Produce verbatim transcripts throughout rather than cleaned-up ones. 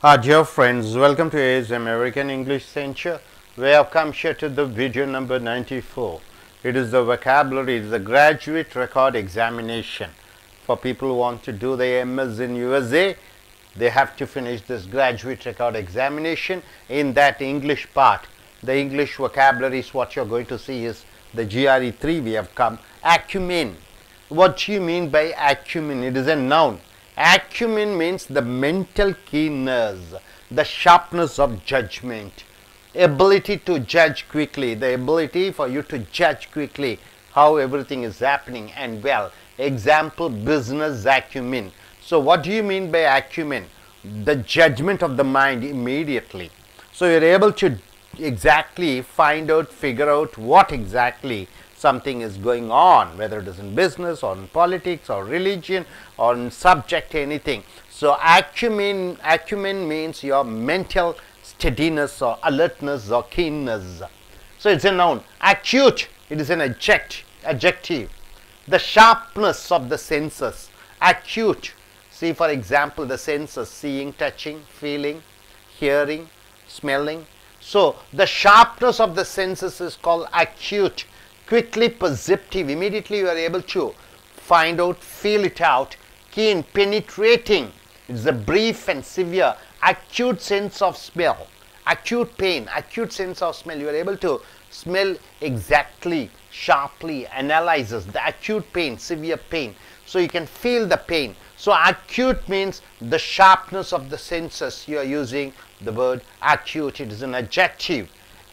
Our dear friends, welcome to A's American English Center. We have come here to the video number ninety-four. It is the vocabulary, it is the graduate record examination. For people who want to do the M S in U S A, they have to finish this graduate record examination. In that English part, the English vocabulary is what you're going to see is the G R E three. We have come. Acumen. What do you mean by acumen? It is a noun. Acumen means the mental keenness, the sharpness of judgment, ability to judge quickly, the ability for you to judge quickly how everything is happening and well. Example, business acumen. So what do you mean by acumen? The judgment of the mind immediately. So you're able to exactly find out, figure out what exactly something is going on, whether it is in business or in politics or religion or in subject to anything. So acumen, acumen means your mental steadiness or alertness or keenness. So it's a noun. Acute, it is an adject, adjective. The sharpness of the senses. Acute. See, for example, the senses: seeing, touching, feeling, hearing, smelling. So the sharpness of the senses is called acute. Quickly perceptive, immediately you are able to find out, feel it out. Keen, penetrating, it's a brief and severe. Acute sense of smell, acute pain, acute sense of smell, you are able to smell exactly, sharply, analyzes the acute pain, severe pain, so you can feel the pain. So acute means the sharpness of the senses. You are using the word acute, it is an adjective.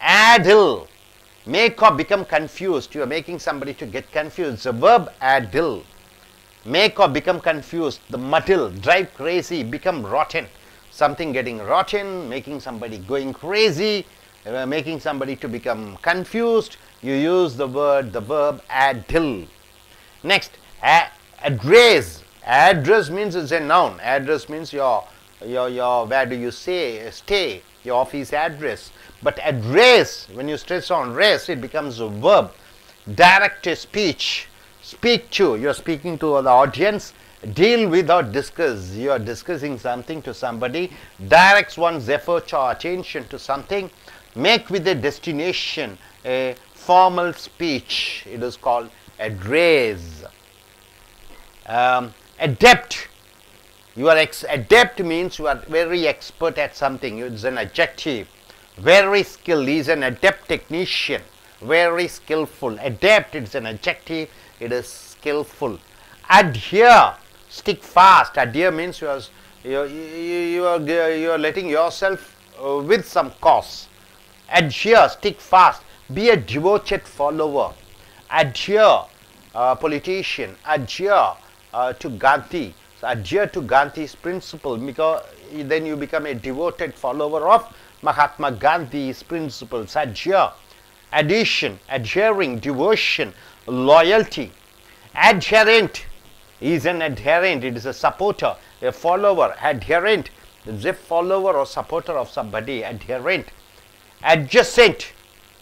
Addle, make or become confused. You are making somebody to get confused. The verb addle. Make or become confused. The muddle, drive crazy, become rotten. Something getting rotten, making somebody going crazy, uh, making somebody to become confused. You use the word, the verb addle. Next, address. Address means it's a noun. Address means your, your, your, where do you say, stay, your office address. But address, when you stress on rest, it becomes a verb. Direct speech, speak to, you are speaking to the audience. Deal with or discuss, you are discussing something to somebody. Directs one's effort or attention to something. Make with a destination, a formal speech, it is called address. Um, adept, you are ex adept means you are very expert at something, it's an adjective. Very skilled, he is an adept technician, very skillful. Adept, it's an adjective, it is skillful. Adhere, stick fast. Adhere means you are, you, you, you are, you are letting yourself uh, with some cause. Adhere, stick fast. Be a devoted follower. Adhere, uh, politician. Adhere uh, to Gandhi. So adhere to Gandhi's principle, because then you become a devoted follower of Mahatma Gandhi's principles. Adhere, adhesion, adhering, devotion, loyalty. Adherent is an adherent, it is a supporter, a follower. Adherent is a follower or supporter of somebody. Adherent. Adjacent.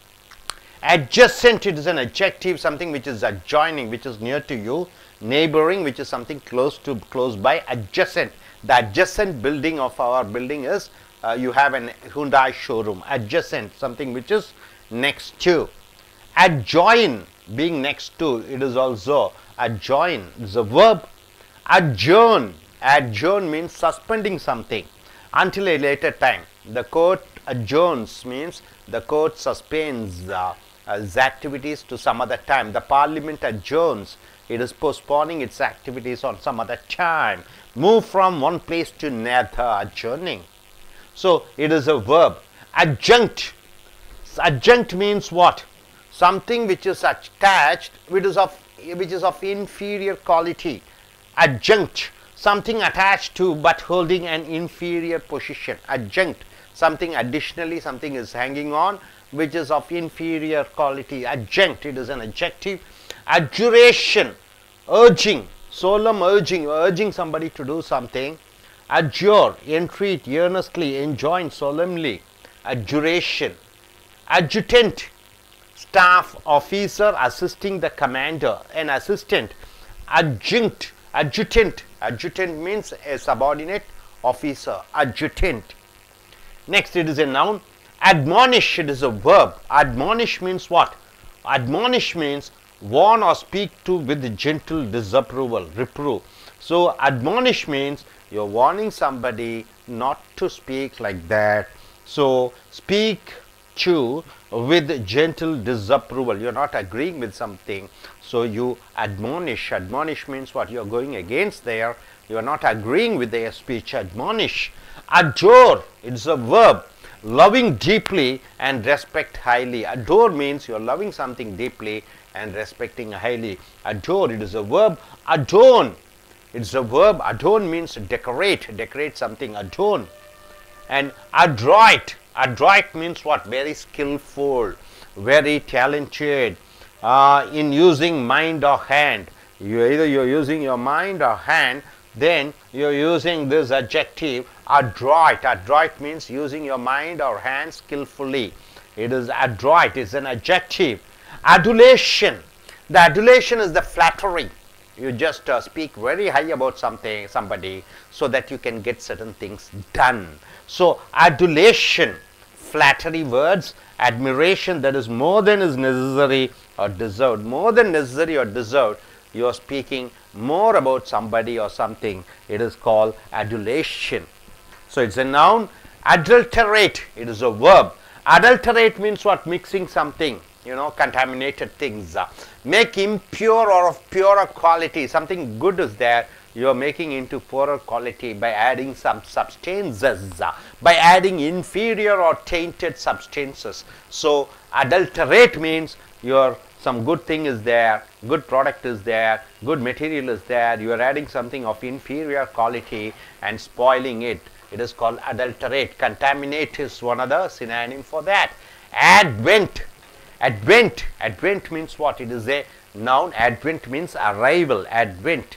Adjacent, it is an adjective, something which is adjoining, which is near to you. Neighboring, which is something close to, close by. Adjacent. The adjacent building of our building is Uh, you have an Hyundai showroom. Adjacent, something which is next to. Adjoin, being next to, it is also adjoin, it's a verb. Adjourn, adjourn means suspending something until a later time. The court adjourns means the court suspends uh, its activities to some other time. The parliament adjourns, it is postponing its activities on some other time. Move from one place to another, adjourning. So it is a verb. Adjunct. Adjunct means what? Something which is attached, which is of which is of inferior quality. Adjunct. Something attached to but holding an inferior position. Adjunct. Something additionally, something is hanging on which is of inferior quality. Adjunct. It is an adjective. Adjuration. Urging. Solemn urging. Urging somebody to do something. Adjure, entreat, earnestly, enjoin, solemnly. Adjuration. Adjutant, staff officer assisting the commander, an assistant. Adjunct, adjutant, adjutant means a subordinate officer, adjutant. Next, it is a noun. Admonish, it is a verb. Admonish means what? Admonish means warn or speak to with gentle disapproval, reprove. So admonish means you're warning somebody not to speak like that. So speak to with gentle disapproval. You're not agreeing with something, so you admonish. Admonish means what? You're going against there. You're not agreeing with their speech. Admonish. Adore, it's a verb. Loving deeply and respect highly. Adore means you're loving something deeply and respecting highly. Adore, it is a verb. Adorn, it's a verb. Adorn means decorate. Decorate something. Adorn. And adroit. Adroit means what? Very skillful, very talented uh, in using mind or hand. You either you're using your mind or hand, then you're using this adjective adroit. Adroit means using your mind or hand skillfully. It is adroit, it's an adjective. Adulation. The adulation is the flattery. You just uh, speak very high about something, somebody, so that you can get certain things done. So adulation, flattery words. Admiration, that is more than is necessary or deserved. More than necessary or deserved. You are speaking more about somebody or something. It is called adulation. So it's a noun. Adulterate, it is a verb. Adulterate means what? Mixing something, you know, contaminated things. Uh, make impure or of purer quality. Something good is there, you are making into poorer quality by adding some substances, uh, by adding inferior or tainted substances. So adulterate means your some good thing is there, good product is there, good material is there, you are adding something of inferior quality and spoiling it. It is called adulterate. Contaminate is one other synonym for that. Advent. Advent. Advent means what? It is a noun. Advent means arrival. Advent.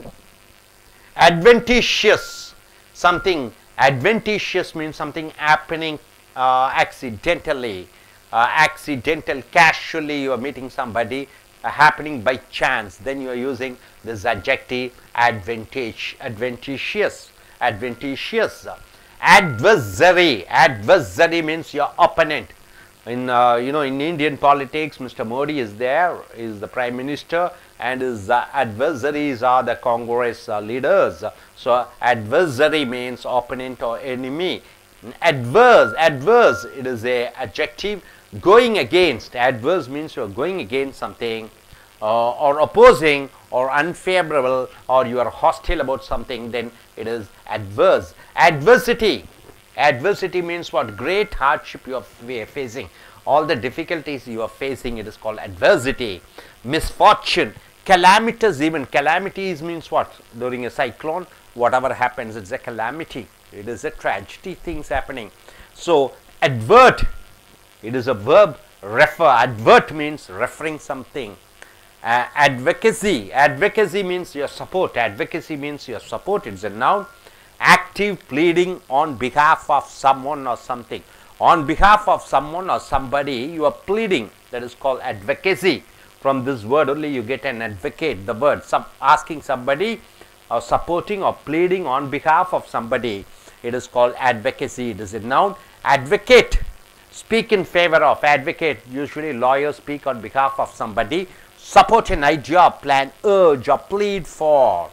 Adventitious. Something adventitious means something happening uh, accidentally. Uh, accidental, casually you are meeting somebody, uh, happening by chance, then you are using this adjective advantage, adventitious, adventitious. Adversary, adversary means your opponent. In uh, you know, in Indian politics, Mister Modi is there, is the Prime Minister, and his uh, adversaries are the Congress uh, leaders. So adversary means opponent or enemy. Adverse, adverse, it is a adjective. Going against, adverse means you are going against something, uh, or opposing or unfavorable, or you are hostile about something, then it is adverse. Adversity, adversity means what? Great hardship you are facing, all the difficulties you are facing, it is called adversity. Misfortune, calamitous event. Calamities means what? During a cyclone, whatever happens, it's a calamity. It is a tragedy, things happening. So advert, it is a verb. Refer, advert means referring something. Uh, advocacy, advocacy means your support. Advocacy means your support. It's a noun. Active, pleading on behalf of someone or something. On behalf of someone or somebody, you are pleading. That is called advocacy. From this word only you get an advocate, the word. Some, asking somebody or supporting or pleading on behalf of somebody. It is called advocacy. It is a noun. Advocate, speak in favor of. Advocate, usually lawyers speak on behalf of somebody. Support an idea, plan, urge or plead for.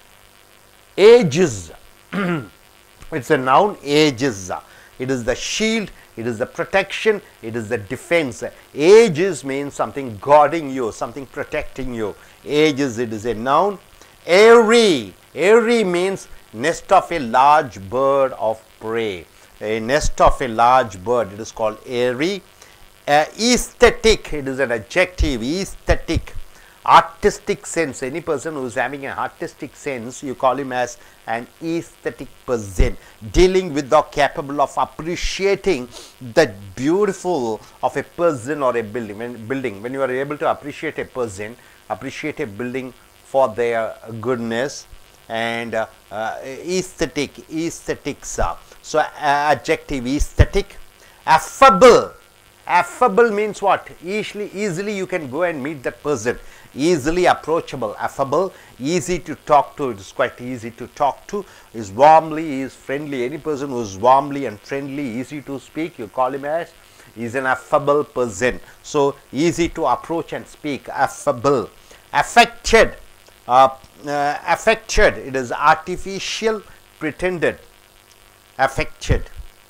Aegis, it's a noun. Aegis, it is the shield, it is the protection, it is the defense. Aegis means something guarding you, something protecting you. Aegis, it is a noun. Airy, airy means nest of a large bird of prey. A nest of a large bird, it is called airy. Uh, aesthetic, it is an adjective. Aesthetic, artistic sense. Any person who is having an artistic sense, you call him as an aesthetic person. Dealing with or capable of appreciating the beautiful of a person or a building. When, building. when you are able to appreciate a person, appreciate a building for their goodness, and uh, uh, aesthetic, aesthetics. Uh, so uh, adjective aesthetic. Affable, affable means what? Easily, easily you can go and meet that person. easily approachable, affable, easy to talk to, it is quite easy to talk to, is warmly, is friendly. Any person who is warmly and friendly, easy to speak, you call him as, is an affable person. So, easy to approach and speak, affable. Affected, uh, uh, affected, it is artificial, pretended, affected.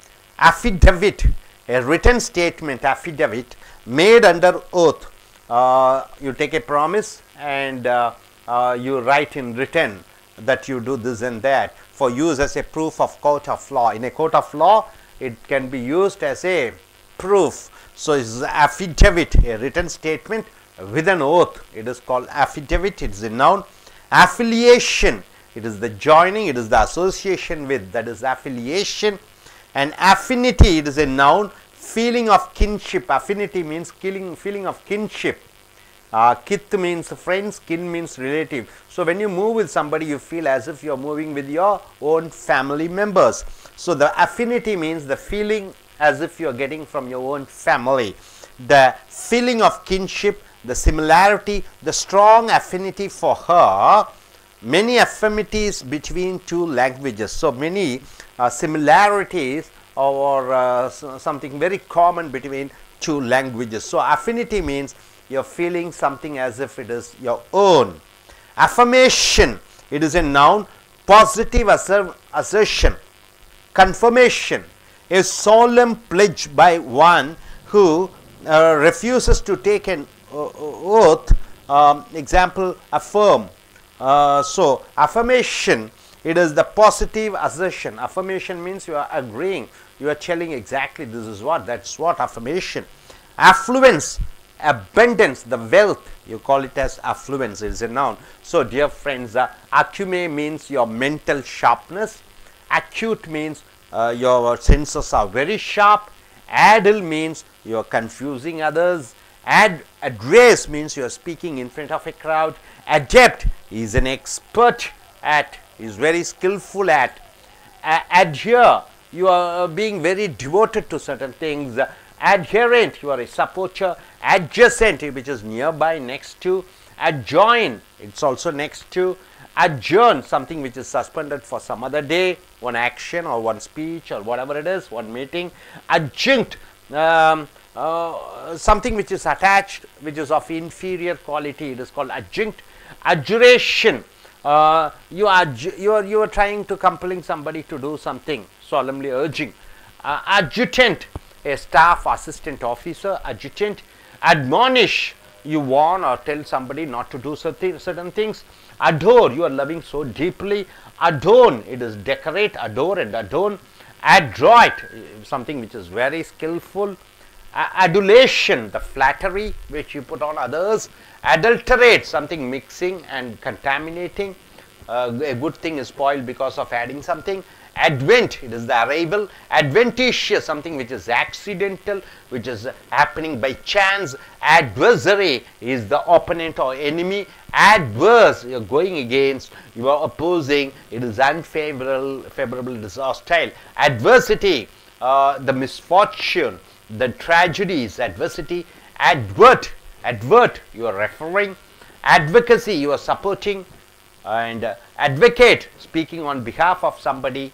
Affidavit, a written statement, affidavit, made under oath. Uh, you take a promise and uh, uh, you write in written that you do this and that for use as a proof of court of law. In a court of law, it can be used as a proof. So, it is affidavit, a written statement with an oath. It is called affidavit, it is a noun. Affiliation, it is the joining, it is the association with, that is affiliation. And affinity, it is a noun. Feeling of kinship, affinity means feeling, feeling of kinship. Uh, kith means friends, kin means relative. So, when you move with somebody, you feel as if you are moving with your own family members. So, the affinity means the feeling as if you are getting from your own family. The feeling of kinship, the similarity, the strong affinity for her, many affinities between two languages. So, many uh, similarities or uh, something very common between two languages. So, affinity means you are feeling something as if it is your own. Affirmation, it is a noun, positive asser assertion. Confirmation, a solemn pledge by one who uh, refuses to take an uh, oath, um, example, affirm. Uh, so, affirmation, it is the positive assertion. Affirmation means you are agreeing, you are telling exactly this is what, that is what affirmation. Affluence, abundance, the wealth, you call it as affluence, it is a noun. So, dear friends, uh, acume means your mental sharpness, acute means uh, your senses are very sharp, adil means you are confusing others, ad address means you are speaking in front of a crowd, adept is an expert at, is very skillful at, uh, adhere, you are being very devoted to certain things, uh, adherent, you are a supporter, adjacent, which is nearby, next to, adjoin, it is also next to, adjourn, something which is suspended for some other day, one action or one speech or whatever it is, one meeting, adjunct, um, uh, something which is attached, which is of inferior quality, it is called adjunct. Adjuration, uh, you are you are you are trying to compelling somebody to do something, solemnly urging. Uh, adjutant, a staff assistant officer, adjutant. Admonish, you warn or tell somebody not to do certain certain things. Adore, you are loving so deeply. Adorn, it is decorate, adore and adorn. Adroit, something which is very skillful. Uh, adulation, the flattery which you put on others. Adulterate, something mixing and contaminating. Uh, a good thing is spoiled because of adding something. Advent, it is the arrival. Adventitious, something which is accidental, which is happening by chance. Adversary is the opponent or enemy. Adverse, you are going against, you are opposing, it is unfavorable, favorable, it is hostile. Adversity, uh, the misfortune, the tragedies, adversity. Advert, advert, you are referring. Advocacy, you are supporting. And uh, advocate, speaking on behalf of somebody.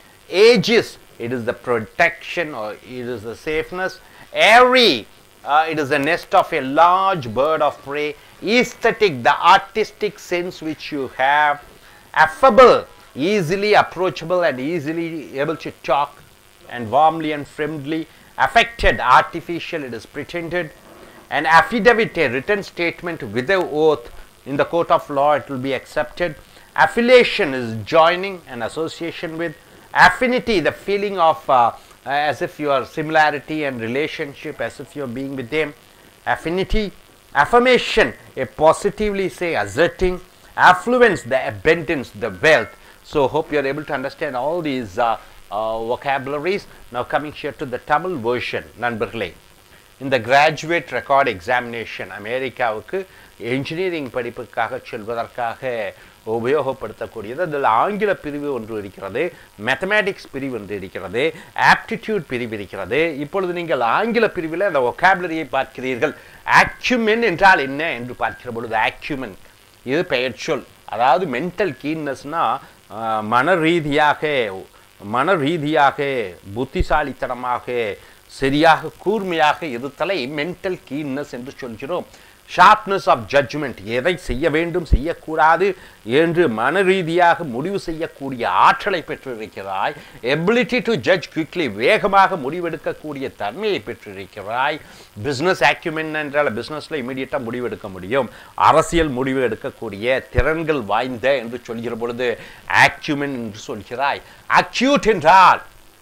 Aegis, it is the protection or it is the safeness. Airy, uh, it is the nest of a large bird of prey. Aesthetic, the artistic sense which you have. Affable, easily approachable and easily able to talk and warmly and friendly. Affected, artificial, it is pretended. And affidavit, a written statement with an oath. In the court of law, it will be accepted. Affiliation is joining and association with. Affinity, the feeling of uh, as if you are similarity and relationship, as if you are being with them. Affinity. Affirmation, a positively say asserting. Affluence, the abundance, the wealth. So, hope you are able to understand all these uh, uh, vocabularies. Now, coming here to the Tamil version, நண்பர்களே, இந்த graduate record examination அமெரிக்காவுக்கு engineering படிப்புக்காக செல்வதற்காக உபயோகப்படுத்தக்கூடியது. அதில் ஆங்கில பிரிவு ஒன்று இருக்கிறது, மேத்தமேட்டிக்ஸ் பிரிவு ஒன்று இருக்கிறது, ஆப்டிடியூட் பிரிவு இருக்கிறது. இப்பொழுது நீங்கள் ஆங்கில பிரிவில் அந்த வொக்காபுலரியை பார்க்கிறீர்கள். ஆக்யூமென் என்றால் என்ன என்று பார்க்கிற பொழுது, ஆக்யூமென் இது பெயர் சொல். அதாவது மென்டல் கீன்னஸ்னா மன ரீதியாக மன ரீதியாக புத்திசாலித்தனமாக சரியாக கூர்மையாக இருத்தலை மென்டல் கீன்னஸ் என்று சொல்கிறோம். ஷார்ப்னஸ் ஆஃப் ஜட்ஜ்மெண்ட், எதை செய்ய வேண்டும் செய்யக்கூடாது என்று மன ரீதியாக முடிவு செய்யக்கூடிய ஆற்றலை பெற்றிருக்கிறாய். எபிலிட்டி டு ஜட்ஜ் குவிக்லி, வேகமாக முடிவெடுக்கக்கூடிய தன்மையை பெற்றிருக்கிறாய். பிஸ்னஸ் ஆக்யூமென் என்றால் பிஸ்னஸில் இமீடியட்டாக முடிவெடுக்க முடியும். அரசியல் முடிவு எடுக்கக்கூடிய திறன்கள் வாய்ந்த என்று சொல்கிற பொழுது ஆக்யூமென் என்று சொல்கிறாய். அக்யூட் என்றால்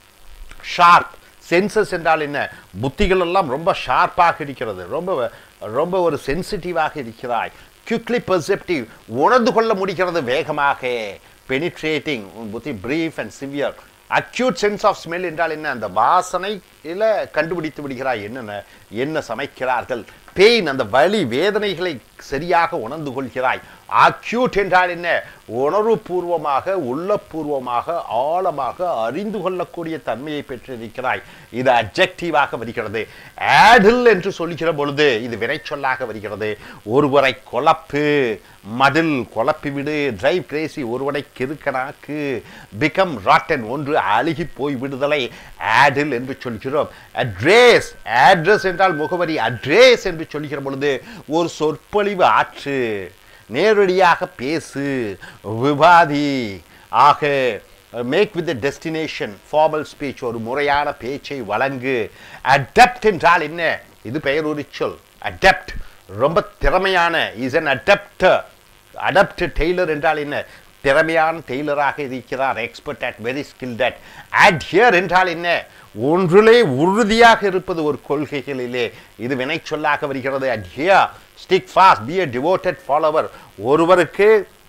ஷார்ப். சென்சஸ் என்றால் என்ன? புத்திகள் எல்லாம் ரொம்ப ஷார்ப்பாக இருக்கிறது, ரொம்ப ரொம்ப ஒரு சென்சிட்டிவாக இருக்கிறாய். குவிக்லி பெர்செப்டிவ், உணர்ந்து கொள்ள முடிகிறது வேகமாக. பெனிட்ரேட்டிங், புத்தி brief and severe. Acute sense of smell என்றால் என்ன? அந்த வாசனையில் கண்டுபிடித்து விடுகிறாய் என்னென்ன என்ன சமைக்கிறார்கள். பெயின், அந்த வலி வேதனைகளை சரியாக உணர்ந்து கொள்கிறாய். அக்யூட் என்றால் என்ன? உணர்வுபூர்வமாக உள்ளபூர்வமாக ஆழமாக அறிந்து கொள்ளக்கூடிய தன்மையை பெற்றிருக்கிறாய். இது அட்ஜெக்டிவாக வருகிறது. ஆடில் என்று சொல்கிற பொழுது இது வினைச்சொல்லாக வருகிறது. ஒருவரை கொலப்பு, மடில் குழப்பிவிடு, டிரைவ் கிரேசி ஒருவனை கிறுக்கனாக்கு, பிகம் ராட்டன் ஒன்று அழுகி போய் விடுதலை ஆடில் என்று சொல்கிறோம். அட்ரேஸ், அட்ரஸ் என்றால் முகவரி. அட்ரேஸ் என்று சொல்கிற பொழுது ஒரு சொற்பொழிவு ஆற்று, நேரடியாக பேசு, விவாதி ஆக. Make with destination, formal speech, ஒரு முறையான பேச்சை வழங்கு. அடப்ட் என்றால் என்ன? இது பெயருரி சொல். அடப்ட் ரொம்ப திறமையான, is an adapter. Adapt tailor என்றால் என்ன? திறமையான டெய்லராக இருக்கிறார். Expert at, very skilled at. Adhere என்றால் என்ன? ஒன்றிலே உறுதியாக இருப்பது, ஒரு கொள்கைகளிலே. இது வினை சொல்லாக வருகிறது. Adhere, stick fast, be a devoted follower, ஒருவருக்கு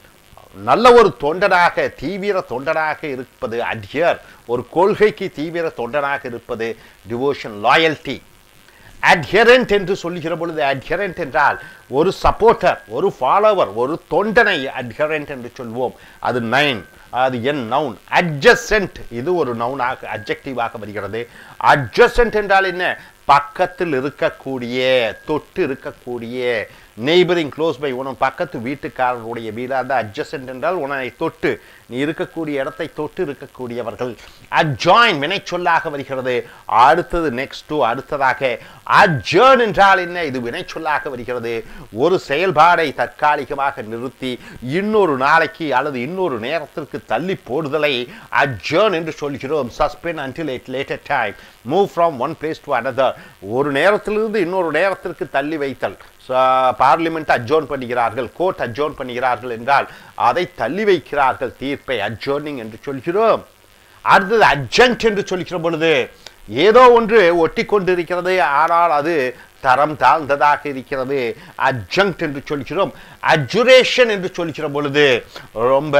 நல்ல ஒரு தொண்டனாக தீவிர தொண்டனாக இருப்பது. அட்ஹியர், ஒரு கொள்கைக்கு தீவிர தொண்டனாக இருப்பது. Devotion, loyalty. அட்ஹெரண்ட் என்று சொல்லுகிற பொழுது, அட்ஹெரண்ட் என்றால் ஒரு சப்போர்ட்டர், ஒரு ஃபாலோவர், ஒரு தொண்டனை அட்ஹெரண்ட் என்று சொல்வோம். அது நைன், அது என் நவுன். அட்ஜசென்ட், இது ஒரு நவுனாக அட்ஜெக்டிவாக வருகிறது. அட்ஜசென்ட் என்றால் என்ன? பக்கத்தில் இருக்கக்கூடிய, தொட்டு இருக்கக்கூடிய. நெய்பரிங், க்ளோஸ் பை, உன பக்கத்து வீட்டுக்காரருடைய வீடு. அந்த அட்ஜசென்ட் என்றால் உன்னை தொட்டு, நீ இருக்கக்கூடிய இடத்தை தொட்டு இருக்கக்கூடியவர்கள். அட்ஜாயின் வினை சொல்லாக வருகிறது. அடுத்தது நெக்ஸ்ட் டு, அடுத்ததாக. அட்ஜர்ன் என்றால் என்ன? இது வினை சொல்லாக வருகிறது. ஒரு செயல்பாடை தற்காலிகமாக நிறுத்தி இன்னொரு நாளைக்கு அல்லது இன்னொரு நேரத்திற்கு தள்ளி போடுதலை அட்ஜர்ன் என்று சொல்கிறோம். Suspend until a later time, move from one place to another, ஒரு நேரத்திலிருந்து இன்னொரு நேரத்திற்கு தள்ளி வைத்தல். பார்லிமெண்ட் அட்ஜோர்ன் பண்ணுகிறார்கள், கோர்ட் அட்ஜோர்ன் பண்ணுகிறார்கள் என்றால் அதை தள்ளி வைக்கிறார்கள், தீர்ப்பை. அட்ஜோர்னிங் என்று சொல்கிறோம். அடுத்தது அட்ஜங்க்ட் என்று சொல்கிற பொழுது ஏதோ ஒன்று ஒட்டி கொண்டிருக்கிறது, ஆனால் அது தரம் தாழ்ந்ததாக இருக்கிறது. அட்ஜங்க்ட் என்று சொல்கிறோம். அட்ஜுரேஷன் என்று சொல்கிற பொழுது ரொம்ப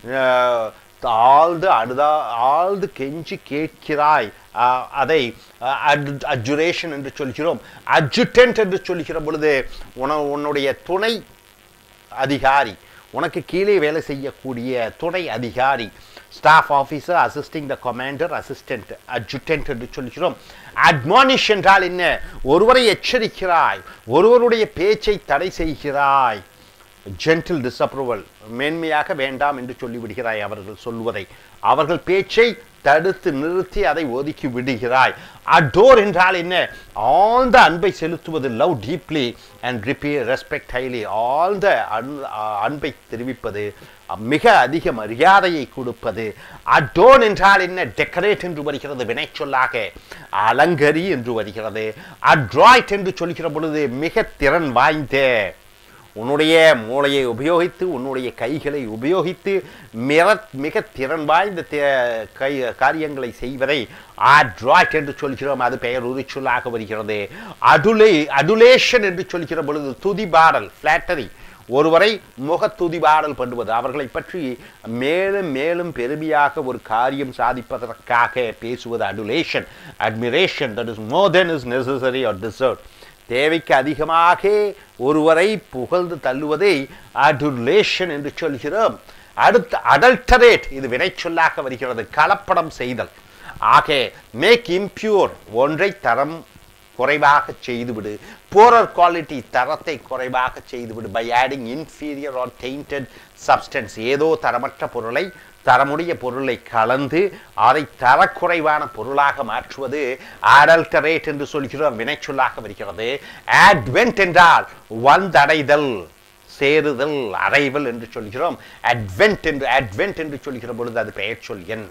ஆழ்ந்து அழுதா ஆழ்ந்து கெஞ்சி கேட்கிறாய், அதை அட்ஜுரேஷன் என்று சொல்கிறோம். அட்ஜுட்டன்ட் என்று சொல்கிற பொழுது உன உன்னுடைய துணை அதிகாரி, உனக்கு கீழே வேலை செய்யக்கூடிய துணை அதிகாரி. Staff officer, assisting the commander, assistant, adjutant என்று சொல்கிறோம். அட்மானிஷ் என்றால் என்ன? ஒருவரை எச்சரிக்கிறாய், ஒருவருடைய பேச்சை தடை செய்கிறாய். ஜென்டில் டிஸ்அப்ரூவல், மேன்மையாக வேண்டாம் என்று சொல்லிவிடுகிறாய் அவர்கள் சொல்வதை. அவர்கள் பேச்சை தடுத்து நிறுத்தி அதை ஒதுக்கி விடுகிறாய். அடோர் என்றால் என்ன? ஆழ்ந்த அன்பை செலுத்துவது. Love deeply and respect highly, ஆழ்ந்த அன்பை தெரிவிப்பது, மிக அதிக மரியாதையை கொடுப்பது. அடோன் என்றால் என்ன? டெக்கரேட் என்று வருகிறது வினை சொல்லாக. அலங்கரி என்று வருகிறது. அட்ராய்ட் என்று சொல்கிற பொழுது மிக திறன் வாய்ந்த, உன்னுடைய மூளையை உபயோகித்து உன்னுடைய கைகளை உபயோகித்து மிக மிக திறன் வாய்ந்த கை காரியங்களை செய்வதை அட்ராய்ட் என்று சொல்கிறோம். அது பெயர் உரிச்சொல்லாக வருகிறது. அடுலே அடுலேஷன் என்று சொல்கிற பொழுது துதிபாடல், ஃபிளாட்டரி, ஒருவரை முக துதிபாடல் பண்ணுவது, அவர்களை பற்றி மேலும் மேலும் பெருமையாக ஒரு காரியம் சாதிப்பதற்காக பேசுவது. Adulation. Admiration, that is more than is necessary or deserve, தேவைக்கு அதிகமாக ஒருவரை புகழ்ந்து தள்ளுவதை அடுலேஷன் என்று சொல்கிறோம். அடுத்து அடல்டரேட், இது வினைச்சொல்லாக வருகிறது, கலப்படம் செய்தல். ஆக மேக் இம்பியூர், ஒன்றை தரம் குறைவாக செய்துவிடு. poorer quality, தரத்தை குறைவாக செய்துவிடு. by adding inferior or tainted substance, ஏதோ தரமற்ற பொருளை தரமுடைய பொருளை கலந்து அதை தரக்குறைவான பொருளாக மாற்றுவது adulterate என்று சொல்கிறோம், வினைச்சொல்லாக வருகிறது. advent என்றால் வந்தடைதல், சேருதல், அறைவல் என்று சொல்கிறோம். advent என்று advent என்று சொல்கிற பொழுது அது பெயர் சொல் எண்.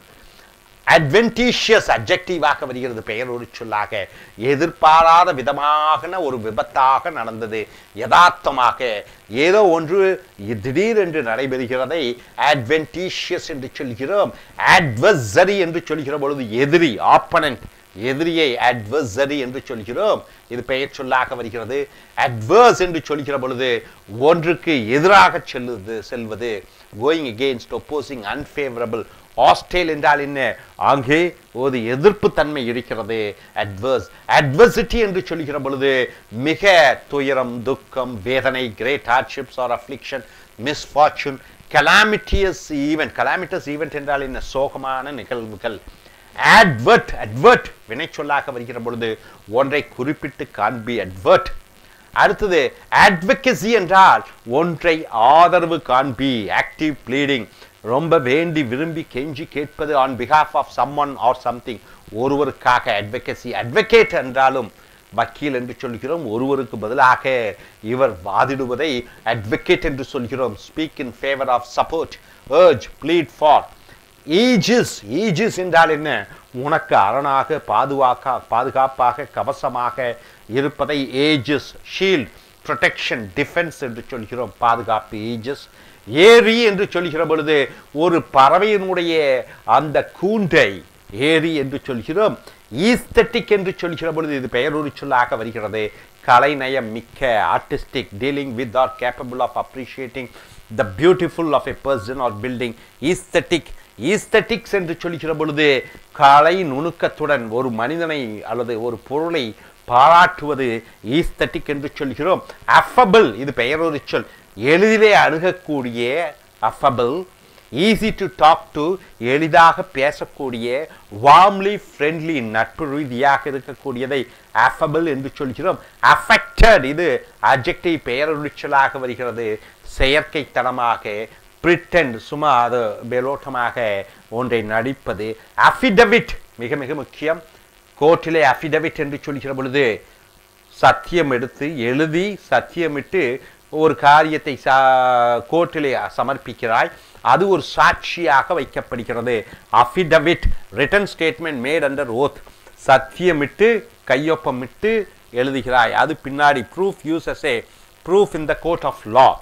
adventitious adjectiveாக வருகிறது, பெயர் ஒரு சொல்லாக. எதிர்பாராத விதமாக ஒரு விபத்தாக நடந்தது, யதார்த்தமாக ஏதோ ஒன்று திடீரென்று நடைபெறுகிறதை adventitious என்று சொல்கிறோம். adversary என்று சொல்கிற பொழுது எதிரி, ஆப்பனன்ட், எதிரியை adversary என்று சொல்கிறோம், இது பெயர் சொல்லாக வருகிறது. adverse என்று சொல்கிற பொழுது ஒன்றுக்கு எதிராக செல்லுது செல்வது, going against, opposing, unfavorable. Hostile என்றால் என்ன? அங்கே ஒரு எதிர்ப்பு தன்மை இருக்கிறது, adverse. adversity என்று சொல்கிற பொழுது மிக துயரம், துக்கம், வேதனை, great hardships or affliction, misfortune. calamitous event, calamitous event என்றால் என்ன? சோகமான நிகழ்வுகள். advert, advert வினைச்சொல்லாக வருகிற பொழுது ஒன்றை குறிப்பிட்டு காண்பி, advert. அடுத்தது advocacy என்றால் ஒன்றை ஆதரவு காண்பி, active pleading, ரொம்ப வேண்டி விரும்பி கெஞ்சி கேட்பது, on behalf of someone or something, ஒருவருக்காக. advocacy. advocate என்றாலும் வக்கீல் என்று சொல்கிறோம், ஒருவருக்கு பதிலாக இவர் வாதிடுவதை advocate என்று சொல்கிறோம். speak in favor of, support, urge, plead for. aegis, aegis என்றால் என்ன? உனக்கு அரணாக, பாதுகாக்க பாதுகாப்பாக கவசமாக இருப்பதை aegis. shield, protection, defense என்று சொல்கிறோம், பாதுகாப்பு, aegis. ஏரி என்று சொல்கிற பொழுது ஒரு பறவையினுடைய அந்த கூண்டை ஏரி என்று சொல்கிறோம். ஈஸ்தட்டிக் என்று சொல்கிற பொழுது இது பெயரொரு சொல்லாக வருகிறது, கலைநயம் மிக்க, artistic, dealing with or capable of appreciating the beautiful of a person or building. Aesthetic, aesthetics என்று சொல்கிற பொழுது கலை நுணுக்கத்துடன் ஒரு மனிதனை அல்லது ஒரு பொருளை பாராட்டுவது ஈஸ்தட்டிக் என்று சொல்கிறோம். affable, இது பெயரொரு சொல், எளிதிலே அணுகக்கூடிய, affable. easy to talk to, எளிதாக பேசக்கூடிய, warmly friendly, நட்பு ரீதியாக இருக்கக்கூடியதை affable என்று சொல்கிறோம். affected, இது adjective, பெயரொரு சொல்லாக வருகிறது, செயற்கைத்தனமாக, pretend, சும்மா அது மேலோட்டமாக ஒன்றை நடிப்பது. affidavit, மிக மிக முக்கியம், கோர்ட்டிலே affidavit என்று சொல்கிற பொழுது சத்தியம் எடுத்து எழுதி சத்தியமிட்டு ஒரு காரியத்தை கோர்ட்டிலே சமர்ப்பிக்கிறாய், அது ஒரு சாட்சியாக வைக்கப்படுகிறது. affidavit, written statement made under oath, சத்தியமிட்டு கையொப்பமிட்டு எழுதுகிறாய், அது பின்னாடி proof used as a proof in the court of law.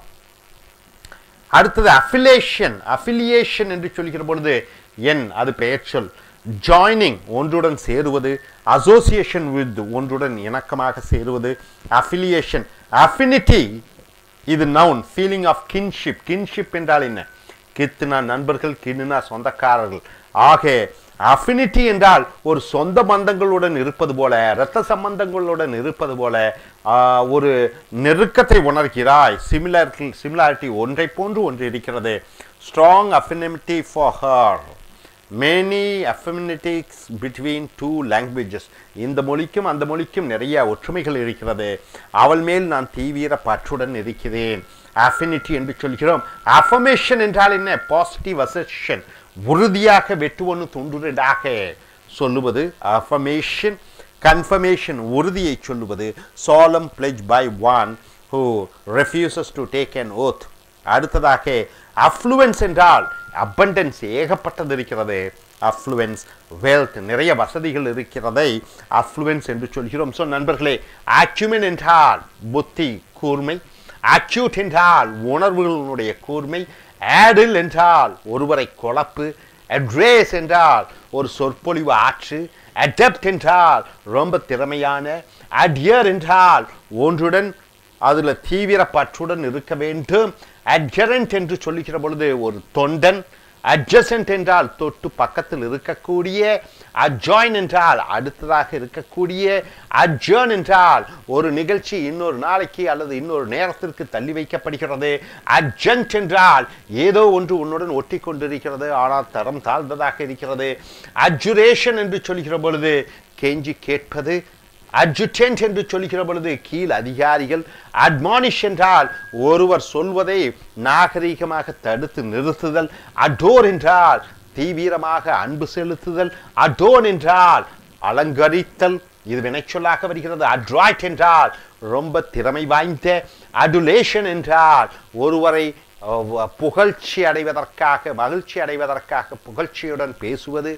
அடுத்தது affiliation, affiliation என்று சொல்கிற பொழுது என், அது பெயர் சொல். joining, ஒன்றுடன் சேருவது, association with, ஒன்றுடன் இணக்கமாக சேருவது, affiliation. affinity, இது noun, feeling of kinship. kinship என்றால் என்ன? கித்துனா நண்பர்கள், கிண்ணுனா சொந்தக்காரர்கள். ஆக affinity என்றால் ஒரு சொந்த பந்தங்களுடன் இருப்பது போல, இரத்த சம்பந்தங்களுடன் இருப்பது போல ஒரு நெருக்கத்தை உணர்கிறாய். similarity, similarity, ஒன்றை போன்று ஒன்று இருக்கிறது. strong affinity for her, many affinities between two languages, இந்த மொழிக்கும் அந்த மொழிக்கும் நிறைய ஒற்றுமைகள் இருக்கிறது, அவள் மேல் நான் தீவிர பற்றுடன் இருக்கிறேன். affinity என்று சொல்கிறோம். affirmation என்றால் என்ன? பாசிட்டிவ் assertion, உறுதியாக வெட்டுவனு துண்டுடாக சொல்லுவது affirmation. confirmation, உறுதியை சொல்லுவது. solemn pledge by one who refuses to take an oath. அடுத்ததாக affluence என்றால் abundance, ஏகப்பட்டது இருக்கிறது, affluence. wealth, நிறைய வசதிகள் இருக்கிறதை affluence என்று சொல்கிறோம். ஸோ நண்பர்களே, acumen என்றால் புத்தி கூர்மை, acute என்றால் உணர்வுகளுடைய கூர்மை, adil என்றால் ஒருவரை குழப்பு, address என்றால் ஒரு சொற்பொழிவு ஆற்று, adept என்றால் ரொம்ப திறமையான, adhere என்றால் ஒன்றுடன் அதில் தீவிர பற்றுடன் இருக்க வேண்டும், adherent என்று சொல்லுகிற பொழுது ஒரு தொண்டன், adjacent என்றால் தொட்டு பக்கத்தில் இருக்கக்கூடிய, adjoin என்றால் அடுத்ததாக இருக்கக்கூடிய, adjourn என்றால் ஒரு நிகழ்ச்சி இன்னொரு நாளைக்கு அல்லது இன்னொரு நேரத்திற்கு தள்ளி வைக்கப்படுகிறது, adjunct என்றால் ஏதோ ஒன்று உன்னுடன் ஒட்டி கொண்டிருக்கிறது ஆனால் தரம் தாழ்ந்ததாக இருக்கிறது, adjuration என்று சொல்கிற பொழுது கெஞ்சி கேட்பது, adjutant என்று சொல்கிற பொழுது கீழ் அதிகாரிகள், admonish என்றால் ஒருவர் சொல்வதை நாகரீகமாக தடுத்து நிறுத்துதல், adore என்றால் தீவிரமாக அன்பு செலுத்துதல், adorn என்றால் அலங்கரித்தல், இது வினைச்சொல்லாக வருகிறது, adroit என்றால் ரொம்ப திறமை வாய்ந்த, adulation என்றால் ஒருவரை புகழ்ச்சி அடைவதற்காக மகிழ்ச்சி அடைவதற்காக புகழ்ச்சியுடன் பேசுவது,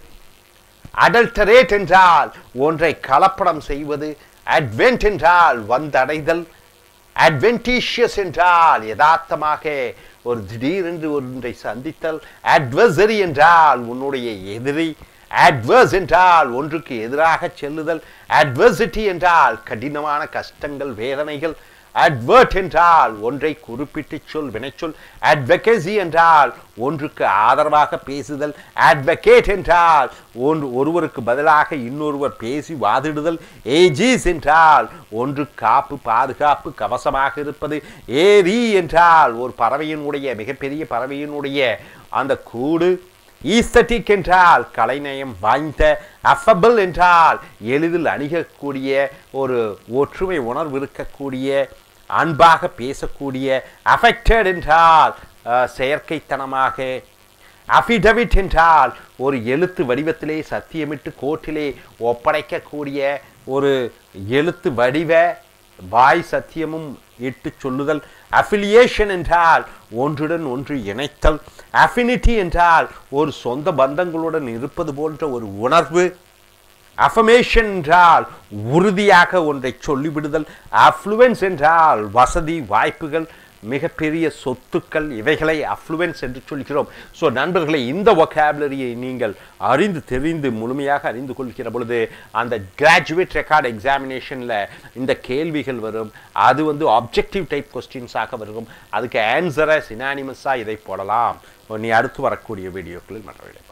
adulterate என்றால் ஒன்றை கலப்படம் செய்வது, advent என்றால் வந்தடைதல், adventitious என்றால் யதார்த்தமாக ஒரு திடீரென்று ஒன்றை சந்தித்தல், adversary என்றால் உன்னுடைய எதிரி, adverse என்றால் ஒன்றுக்கு எதிராக செல்லுதல், adversity என்றால் கடினமான கஷ்டங்கள் வேதனைகள், advert என்றால் ஒன்றை குறிப்பிட்டு சொல் வினைச்சொல், advocacy என்றால் ஒன்றுக்கு ஆதரவாக பேசுதல், advocate என்றால் ஒன்று ஒருவருக்கு பதிலாக இன்னொருவர் பேசி வாதிடுதல், aegis என்றால் ஒன்று காப்பு பாதுகாப்பு கவசமாக இருப்பது, ஏரி என்றால் ஒரு பறவையினுடைய மிகப்பெரிய பறவையினுடைய அந்த கூடு, aesthetic என்றால் கலைநயம் வாய்ந்த, affable என்றால் எளிதில் அணுகக்கூடிய ஒரு ஒற்றுமை உணர்வு இருக்கக்கூடிய அன்பாக பேசக்கூடிய, affected என்றால் செயற்கைத்தனமாக, affidavit என்றால் ஒரு எழுத்து வடிவத்திலே சத்தியமிட்டு கோர்ட்டிலே ஒப்படைக்கக்கூடிய ஒரு எழுத்து வடிவ வாய் சத்தியமும் இட்டு சொல்லுதல், affiliation என்றால் ஒன்றுடன் ஒன்று இணைத்தல், affinity என்றால் ஒரு சொந்த பந்தங்களுடன் இருப்பது போன்ற ஒரு உணர்வு, affirmation என்றால் உறுதியாக ஒன்றை சொல்லிவிடுதல், affluence என்றால் வசதி வாய்ப்புகள் மிகப்பெரிய சொத்துக்கள், இவைகளை affluence என்று சொல்கிறோம். ஸோ நண்பர்களை இந்த vocabulary-யை நீங்கள் அறிந்து தெரிந்து முழுமையாக அறிந்து கொள்கிற பொழுது அந்த கிராஜுவேட் ரெக்கார்ட் எக்ஸாமினேஷனில் இந்த கேள்விகள் வரும். அது வந்து ஆப்ஜெக்டிவ் டைப் கொஸ்டின்ஸாக வரும். அதுக்கு ஆன்சரை சினானிமஸாக இதை போடலாம். நீ அடுத்து வரக்கூடிய வீடியோக்களில் மற்றவர்களை